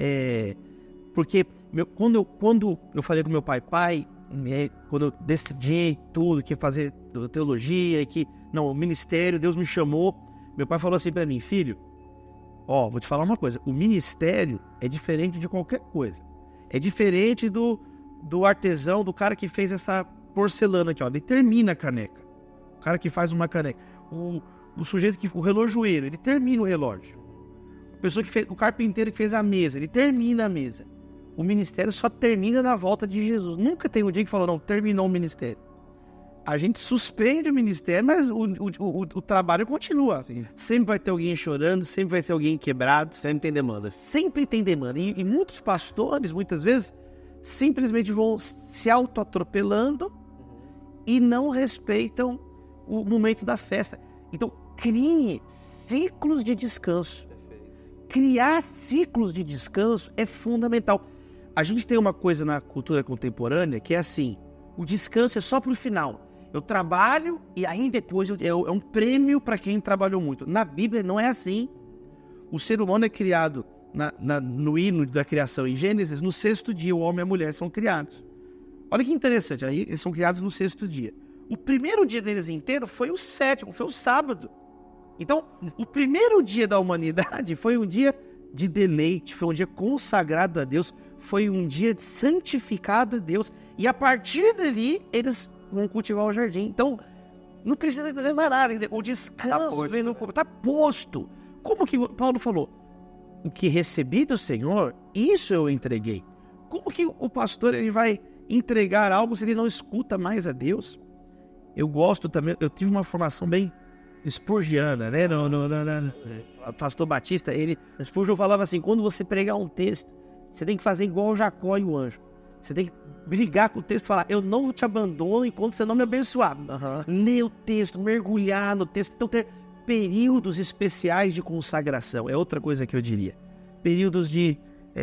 porque quando eu falei com meu pai, quando eu decidi tudo, que ia fazer teologia, o ministério, Deus me chamou, meu pai falou assim para mim, filho, vou te falar uma coisa, o ministério é diferente de qualquer coisa. É diferente do artesão, do cara que fez essa porcelana aqui, ele termina a caneca. O cara que faz uma caneca. O sujeito o relojoeiro, ele termina o relógio. pessoa que fez, o carpinteiro que fez a mesa, ele termina a mesa. O ministério só termina na volta de Jesus. Nunca tem um dia que falou, não, terminou o ministério. A gente suspende o ministério, mas o trabalho continua. Sim. Sempre vai ter alguém chorando, sempre vai ter alguém quebrado. Sempre tem demanda. Sempre tem demanda. E muitos pastores, muitas vezes, simplesmente vão se auto-atropelando e não respeitam o momento da festa. Então, crie ciclos de descanso. Criar ciclos de descanso é fundamental. A gente tem uma coisa na cultura contemporânea que é assim, o descanso é só pro final. Eu trabalho e aí depois é um prêmio para quem trabalhou muito. Na Bíblia não é assim. O ser humano é criado no hino da criação em Gênesis, no 6º dia o homem e a mulher são criados. Olha que interessante, aí eles são criados no 6º dia. O primeiro dia deles inteiro foi o 7º, foi o sábado. Então, o primeiro dia da humanidade foi um dia de deleite, foi um dia consagrado a Deus, foi um dia santificado a Deus. E a partir dali, eles vão cultivar o jardim. Então, não precisa dizer mais nada. O descanso vem no corpo, está posto. Como que Paulo falou? O que recebi do Senhor, isso eu entreguei. Como que o pastor ele vai entregar algo se ele não escuta mais a Deus? Eu gosto também, eu tive uma formação bem spurgiana, né? O pastor Batista, Spurgeon falava assim, quando você pregar um texto, você tem que fazer igual o Jacó e o anjo. Você tem que brigar com o texto e falar, eu não te abandono enquanto você não me abençoar. Ler o texto, mergulhar no texto. Então, ter períodos especiais de consagração. É outra coisa que eu diria. Períodos de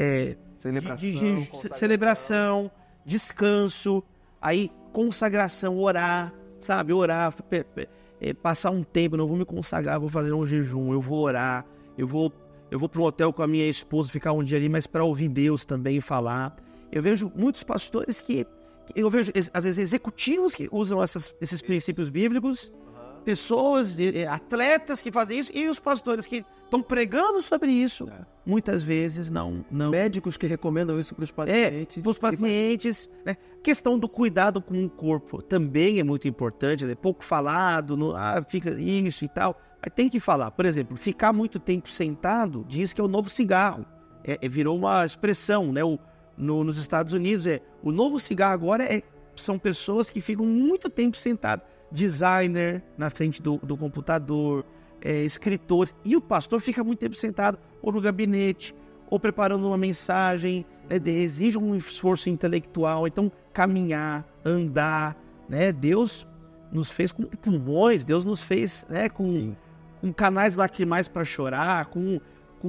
celebração, descanso, aí consagração, orar, sabe? Orar, passar um tempo, não vou me consagrar, vou fazer um jejum, eu vou orar, eu vou para um hotel com a minha esposa, ficar um dia ali, mas para ouvir Deus também falar. Eu vejo muitos pastores eu vejo, às vezes, executivos que usam esses princípios bíblicos, pessoas, atletas que fazem isso, e os pastores que estão pregando sobre isso, muitas vezes não. Médicos que recomendam isso para os pacientes. Para os pacientes, né? Questão do cuidado com o corpo também é muito importante, é pouco falado, fica isso e tal, mas tem que falar. Por exemplo, ficar muito tempo sentado diz que é o novo cigarro, virou uma expressão, né? Nos Estados Unidos, o novo cigarro agora são pessoas que ficam muito tempo sentadas. Designer na frente do computador, escritores, e o pastor fica muito tempo sentado ou no gabinete, ou preparando uma mensagem, exige um esforço intelectual, então caminhar, andar, né? Deus nos fez com pulmões, Deus nos fez, né, com canais lacrimais para chorar, com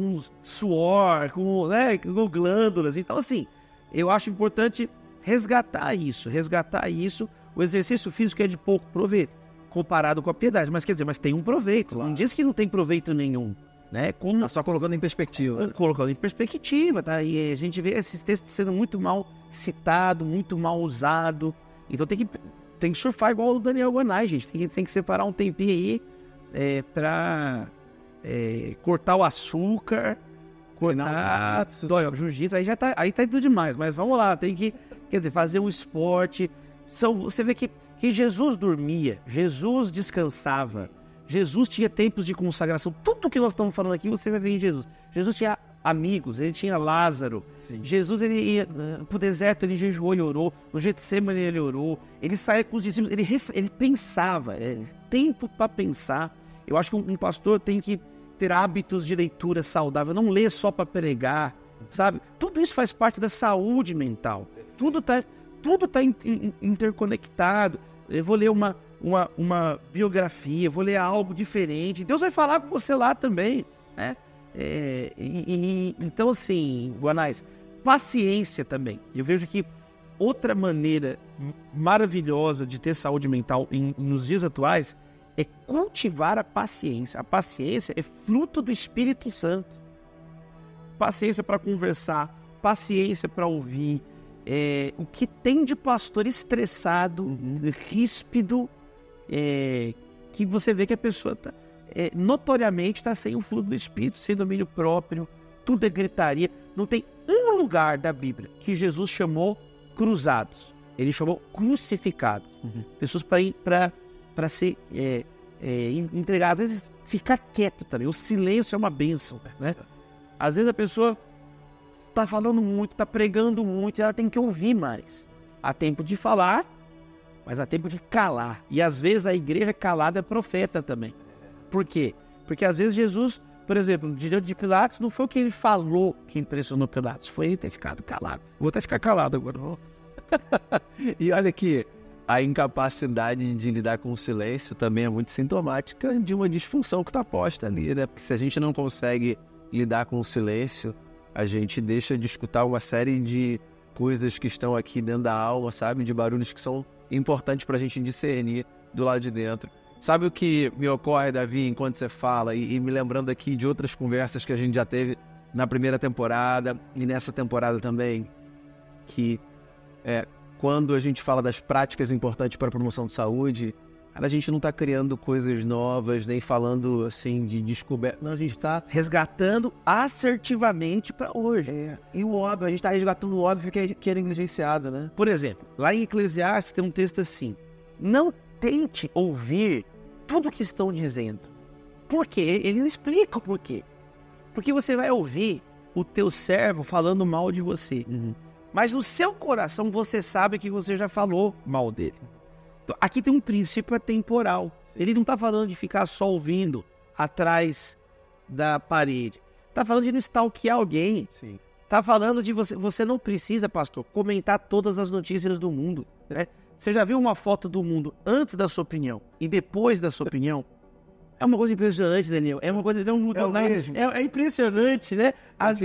suor, com glândulas, então assim, eu acho importante resgatar isso. O exercício físico é de pouco proveito, comparado com a piedade. Mas quer dizer, mas tem um proveito. Claro. Não diz que não tem proveito nenhum, né? Só colocando em perspectiva. Colocando em perspectiva, tá? E a gente vê esses textos sendo muito mal citado, muito mal usado. Então tem que surfar igual o Daniel Guanais, gente. Tem que separar um tempinho aí para cortar o açúcar, cortar o jiu-jitsu. Aí tá tudo demais. Mas vamos lá, tem que, fazer um esporte. Você vê que Jesus dormia, Jesus descansava, Jesus tinha tempos de consagração. Tudo que nós estamos falando aqui, você vai ver em Jesus. Jesus tinha amigos, ele tinha Lázaro. Sim. Jesus, ele ia pro deserto, ele jejuou e orou. No Getsemane ele orou. Ele saía com os discípulos, ele pensava. Tempo para pensar. Eu acho que um pastor tem que ter hábitos de leitura saudável, não ler só para pregar, sabe? Tudo isso faz parte da saúde mental. Tudo tá interconectado. Eu vou ler uma biografia, vou ler algo diferente. Deus vai falar com você lá também, né? Então, assim, Guanais, paciência também. Eu vejo que outra maneira maravilhosa de ter saúde mental nos dias atuais é cultivar a paciência. A paciência é fruto do Espírito Santo. Paciência para conversar, paciência para ouvir. O que tem de pastor estressado, ríspido, que você vê que a pessoa notoriamente está sem o fruto do Espírito, sem domínio próprio, tudo é gritaria. Não tem um lugar da Bíblia que Jesus chamou cruzados, ele chamou crucificados. Pessoas para ser entregadas, às vezes ficar quieto também. O silêncio é uma bênção, né? Às vezes a pessoa tá falando muito, tá pregando muito, e ela tem que ouvir mais. Há tempo de falar, mas há tempo de calar. E às vezes a igreja calada é profeta também. Por quê? Porque às vezes Jesus, por exemplo, diante de Pilatos, não foi o que ele falou que impressionou Pilatos, foi ele ter ficado calado. Vou até ficar calado agora. E olha que a incapacidade de lidar com o silêncio também é muito sintomática de uma disfunção que está posta ali, né? Porque se a gente não consegue lidar com o silêncio, a gente deixa de escutar uma série de coisas que estão aqui dentro da alma, sabe? De barulhos que são importantes para a gente discernir do lado de dentro. Sabe o que me ocorre, Davi, enquanto você fala, e me lembrando aqui de outras conversas que a gente já teve na primeira temporada e nessa temporada também, que quando a gente fala das práticas importantes para a promoção de saúde, a gente não está criando coisas novas, nem falando assim de descoberta. Não, a gente está resgatando assertivamente para hoje. E o óbvio, a gente está resgatando o óbvio que é negligenciado, né? Por exemplo, lá em Eclesiastes tem um texto assim: não tente ouvir tudo o que estão dizendo. Por quê? Ele não explica o porquê. Porque você vai ouvir o teu servo falando mal de você. Mas no seu coração você sabe que você já falou mal dele. Então, aqui tem um princípio atemporal. Ele não está falando de ficar só ouvindo atrás da parede. Está falando de não stalkear alguém. Está falando de você não precisa, pastor, comentar todas as notícias do mundo, né? Você já viu uma foto do mundo antes da sua opinião e depois da sua opinião? É uma coisa impressionante, Daniel. É uma coisa que não muda nada. É impressionante, né? Às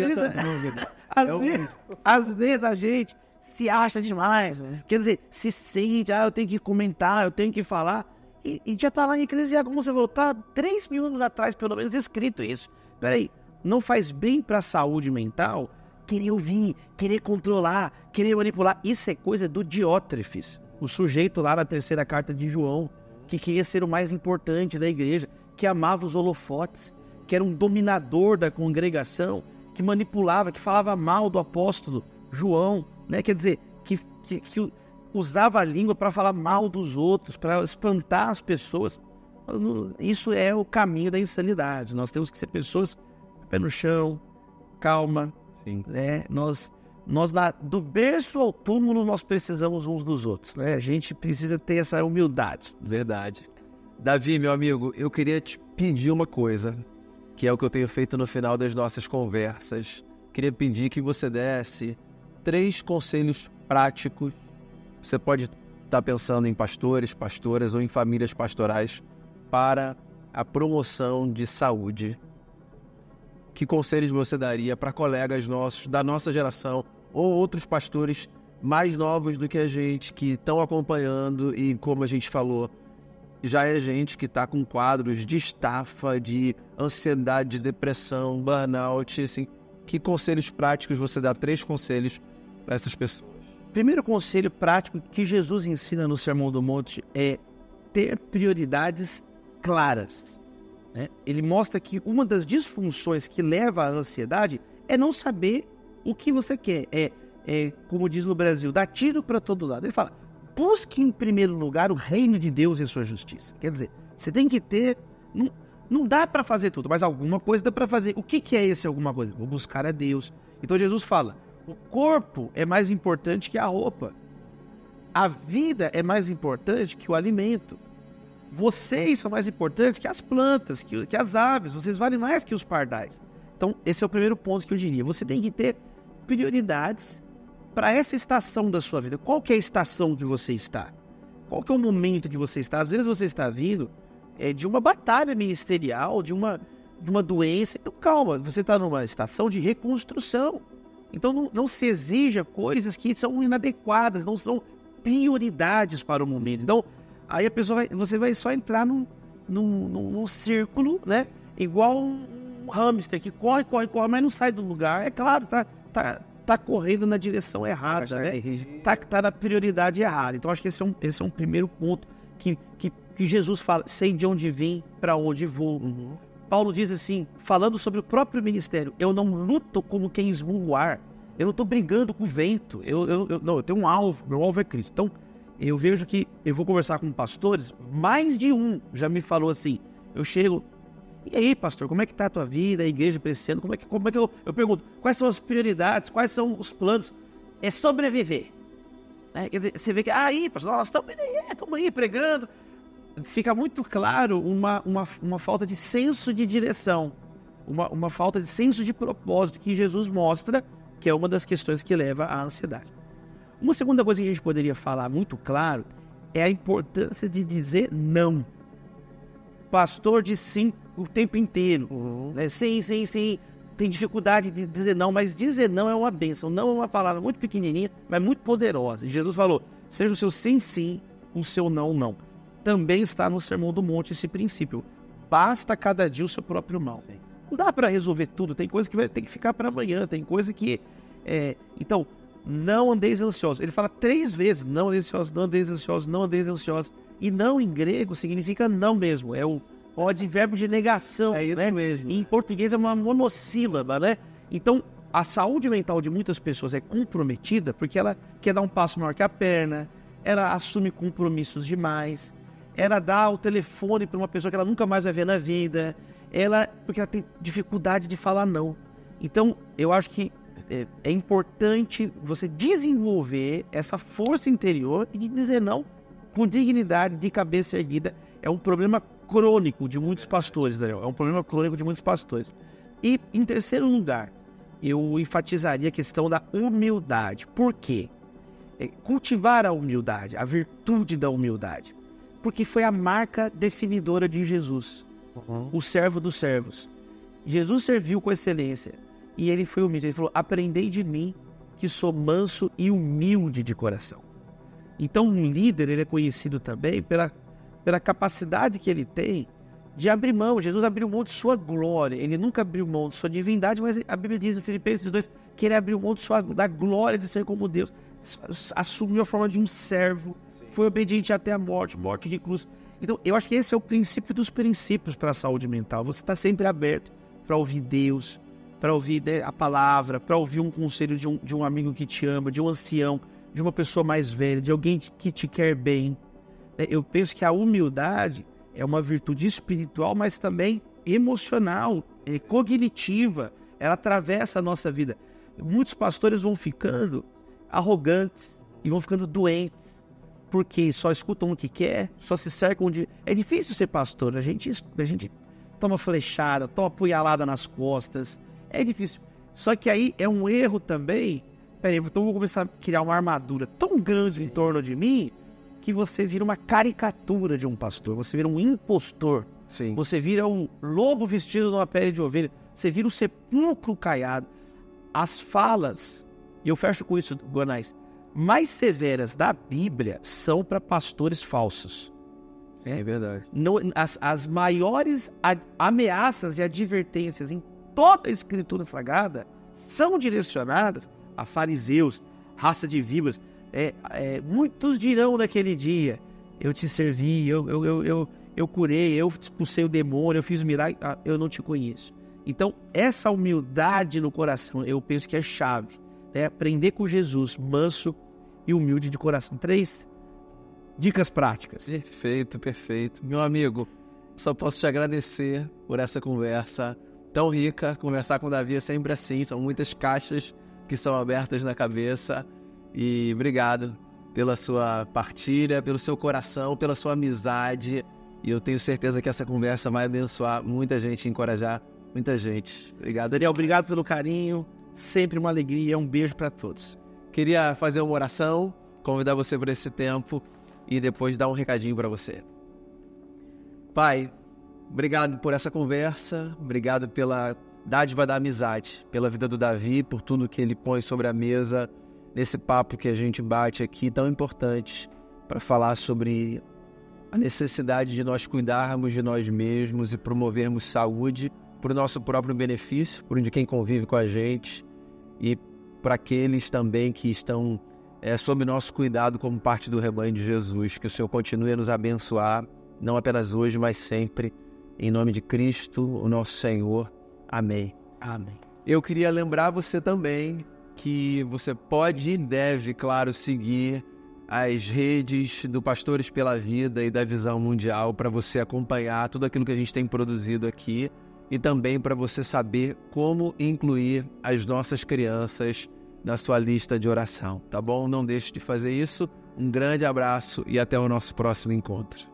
vezes a gente se acha demais, né? Quer dizer, se sente, eu tenho que comentar, eu tenho que falar. E já tá lá em Eclesiastes, como você falou, tá 3 mil anos atrás, pelo menos, escrito isso. Peraí, não faz bem pra saúde mental querer ouvir, querer controlar, querer manipular. Isso é coisa do Diótrefes, o sujeito lá na 3ª carta de João, que queria ser o mais importante da igreja, que amava os holofotes, que era um dominador da congregação, que manipulava, que falava mal do apóstolo João, né? Quer dizer, que usava a língua para falar mal dos outros, para espantar as pessoas. Isso é o caminho da insanidade. Nós temos que ser pessoas pé no chão, calma. Sim. Né? Nós lá, do berço ao túmulo, nós precisamos uns dos outros, né? A gente precisa ter essa humildade. Verdade. Davi, meu amigo, eu queria te pedir uma coisa, que é o que eu tenho feito no final das nossas conversas. Queria pedir que você desse 3 conselhos práticos. Você pode estar pensando em pastores, pastoras ou em famílias pastorais para a promoção de saúde. Que conselhos você daria para colegas nossos da nossa geração ou outros pastores mais novos do que a gente, que estão acompanhando e, como a gente falou, já é gente que está com quadros de estafa, de ansiedade, de depressão, burnout, assim. Que conselhos práticos você dá? 3 conselhos para essas pessoas. Primeiro conselho prático que Jesus ensina no Sermão do Monte é ter prioridades claras. Né? Ele mostra que uma das disfunções que leva à ansiedade é não saber o que você quer. Como diz no Brasil, dar tiro para todo lado. Ele fala, busque em primeiro lugar o reino de Deus e a sua justiça. Quer dizer, você tem que ter... Não dá para fazer tudo, mas alguma coisa dá para fazer. O que é esse alguma coisa? Vou buscar a Deus. Então Jesus fala, o corpo é mais importante que a roupa. A vida é mais importante que o alimento. Vocês são mais importantes que as plantas, que as aves. Vocês valem mais que os pardais. Então, esse é o primeiro ponto que eu diria. Você tem que ter prioridades para essa estação da sua vida. Qual que é a estação que você está? Qual que é o momento que você está? Às vezes você está vindo de uma batalha ministerial, de uma doença. Então, calma, você está numa estação de reconstrução. Então, não se exija coisas que são inadequadas, não são prioridades para o momento. Então, aí você vai só entrar num círculo, né? Igual um hamster que corre, mas não sai do lugar. É claro, tá correndo na direção errada, né? Tá na prioridade errada. Então, acho que esse é um primeiro ponto que Jesus fala, sei de onde vim, para onde vou. Uhum. Paulo diz assim, falando sobre o próprio ministério, eu não luto como quem esmurra o ar. Eu não estou brigando com o vento. Eu tenho um alvo, meu alvo é Cristo. Então, eu vejo que eu vou conversar com pastores, mais de um já me falou assim, eu chego E aí, pastor, como é que tá a tua vida, a igreja crescendo? Como é que eu pergunto, quais são as prioridades, quais são os planos? É sobreviver. Né? Quer dizer, você vê que, aí, pastor, nós estamos aí pregando. Fica muito claro uma falta de senso de direção, uma falta de senso de propósito que Jesus mostra, que é uma das questões que leva à ansiedade. Uma segunda coisa que a gente poderia falar muito claro é a importância de dizer não. Pastor diz sim o tempo inteiro. Né? Sim. Tem dificuldade de dizer não, mas dizer não é uma bênção. Não é uma palavra muito pequenininha, mas muito poderosa. E Jesus falou, seja o seu sim, sim, o seu não, não. Também está no Sermão do Monte esse princípio. Basta cada dia o seu próprio mal. Não dá para resolver tudo. Tem coisa que vai ter que ficar para amanhã. Tem coisa que... Então, não andeis ansiosos. Ele fala 3 vezes, não andeis ansiosos, não andeis ansiosos, não andeis ansiosos. E não em grego significa não mesmo. É o advérbio de negação. É isso, né? mesmo. Em português é uma monossílaba, né? Então, a saúde mental de muitas pessoas é comprometida porque ela quer dar um passo maior que a perna, ela assume compromissos demais, ela dá o telefone para uma pessoa que ela nunca mais vai ver na vida, porque ela tem dificuldade de falar não. Então, eu acho que é importante você desenvolver essa força interior e de dizer não com dignidade, de cabeça erguida. É um problema crônico de muitos pastores, Daniel. É um problema crônico de muitos pastores. E, em terceiro lugar, eu enfatizaria a questão da humildade. Por quê? Cultivar a humildade, a virtude da humildade. Porque foi a marca definidora de Jesus, o servo dos servos. Jesus serviu com excelência e ele foi humilde. Ele falou, aprendei de mim que sou manso e humilde de coração. Então, um líder, ele é conhecido também pela capacidade que ele tem de abrir mão. Jesus abriu mão de sua glória. Ele nunca abriu mão de sua divindade, mas a Bíblia diz em Filipenses 2 que ele abriu mão da glória de ser como Deus. Assumiu a forma de um servo. Foi obediente até a morte de cruz. Então, eu acho que esse é o princípio dos princípios para a saúde mental. Você está sempre aberto para ouvir Deus, para ouvir a palavra, para ouvir um conselho de um amigo que te ama, de um ancião, de uma pessoa mais velha, de alguém que te quer bem. Eu penso que a humildade é uma virtude espiritual, mas também emocional, cognitiva. Ela atravessa a nossa vida. Muitos pastores vão ficando arrogantes e vão ficando doentes, porque só escutam o que quer, só se cercam de... É difícil ser pastor, a gente toma flechada, toma punhalada nas costas, é difícil. Só que aí é um erro também, então eu vou começar a criar uma armadura tão grande em torno de mim, que você vira uma caricatura de um pastor, você vira um impostor, Sim. Você vira um lobo vestido numa pele de ovelha, você vira um sepulcro caiado. As falas, e eu fecho com isso, Guanais, mais severas da Bíblia são para pastores falsos. É verdade. As maiores ameaças e advertências em toda a Escritura Sagrada são direcionadas a fariseus, raça de víboras. Muitos dirão naquele dia, eu te servi, eu curei, eu expulsei o demônio, eu fiz milagre, eu não te conheço. Então, essa humildade no coração, eu penso que é chave. Aprender com Jesus, manso e humilde de coração. 3 dicas práticas. Perfeito. Meu amigo, só posso te agradecer por essa conversa tão rica. Conversar com o Davi é sempre assim, são muitas caixas que são abertas na cabeça. E obrigado pela sua partilha, pelo seu coração, pela sua amizade. E eu tenho certeza que essa conversa vai abençoar muita gente, encorajar muita gente. Obrigado. Daniel, obrigado pelo carinho. Sempre uma alegria. Um beijo para todos. Queria fazer uma oração, convidar você por esse tempo e depois dar um recadinho para você. Pai, obrigado por essa conversa, obrigado pela dádiva da amizade, pela vida do Davi, por tudo que ele põe sobre a mesa, nesse papo que a gente bate aqui, tão importante para falar sobre a necessidade de nós cuidarmos de nós mesmos e promovermos saúde para o nosso próprio benefício, por de quem convive com a gente e para aqueles também que estão sob nosso cuidado como parte do rebanho de Jesus. Que o Senhor continue a nos abençoar, não apenas hoje, mas sempre. Em nome de Cristo, o nosso Senhor. Amém. Amém. Eu queria lembrar você também que você pode e deve, claro, seguir as redes do Pastores pela Vida e da Visão Mundial para você acompanhar tudo aquilo que a gente tem produzido aqui e também para você saber como incluir as nossas crianças na sua lista de oração, tá bom? Não deixe de fazer isso. Um grande abraço e até o nosso próximo encontro.